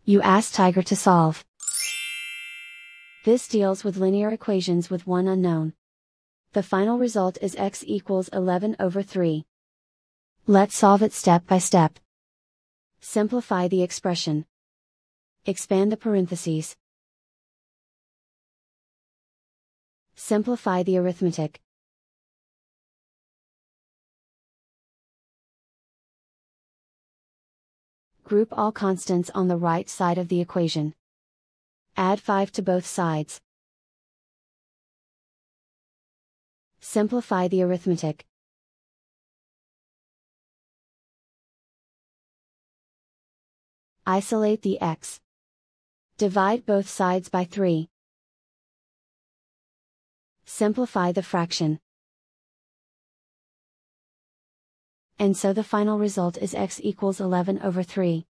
You ask Tiger to solve. This deals with linear equations with one unknown. The final result is x equals 11/3. Let's solve it step by step. Simplify the expression. Expand the parentheses. Simplify the arithmetic. Group all constants on the right side of the equation. Add 5 to both sides. Simplify the arithmetic. Isolate the x. Divide both sides by 3. Simplify the fraction. And so the final result is x equals 11/3.